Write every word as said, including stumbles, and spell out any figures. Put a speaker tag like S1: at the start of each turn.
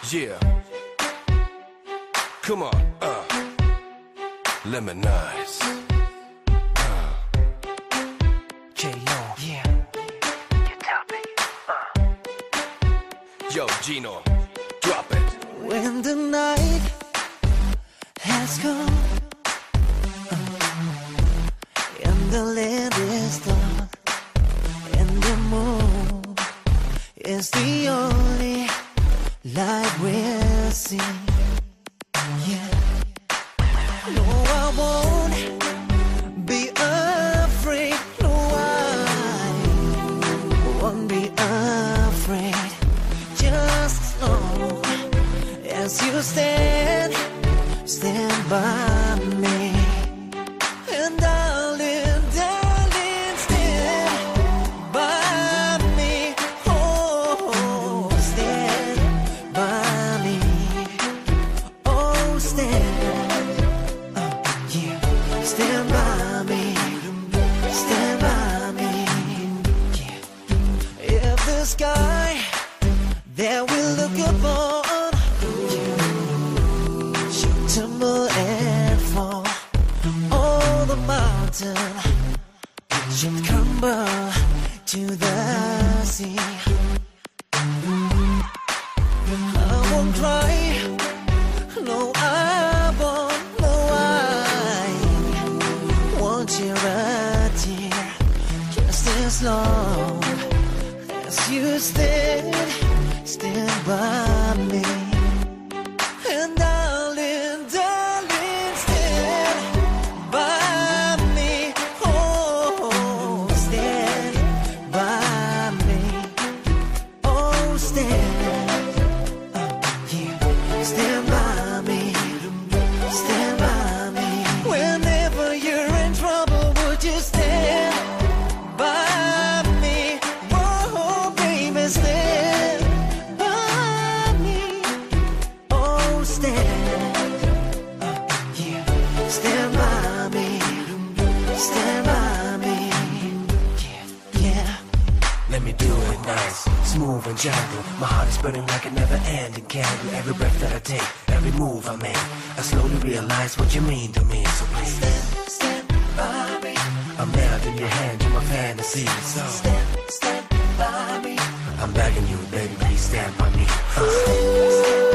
S1: Yeah. Come on, uh. Lemonize. Uh.
S2: J-Lo. Yeah.
S3: You top it. Uh.
S1: Yo, Gino, drop it.
S2: When the night has come uh, and the land is dark and the moon is the only light we'll see. Yeah. No, I won't be afraid. No, I won't be afraid. Just as long as you stand, stand by me. And darling, darling, stand by me. Oh, stand by me. Oh, stand, uh, yeah, stand by me. Stand by me. Yeah. If the sky that we look upon should tumble and fall, all the mountain should crumble to the sea. I won't cry, no I won't, no I won't shed a tear. Just as long as you stand, stand by me. And darling, darling, stand by me. Oh, stand by me. Oh, stand, uh, yeah, stand by me. Stand by me. Whenever you're in trouble, would you stand by me? Oh, baby, stand by me. Oh, stand, uh, yeah, stand by me. Stand by me. Yeah, yeah.
S4: Let me do it nice, smooth and gentle. My heart is burning like a never-ending candle. Every breath that I take, every move I make, I slowly realize what you mean to me. So please
S2: Stand, stand by me.
S4: I'm nailed in your hand, you're my fantasy. So
S2: Stand, stand by me.
S4: I'm begging you, baby, please stand by me. Uh.
S2: Stand, stand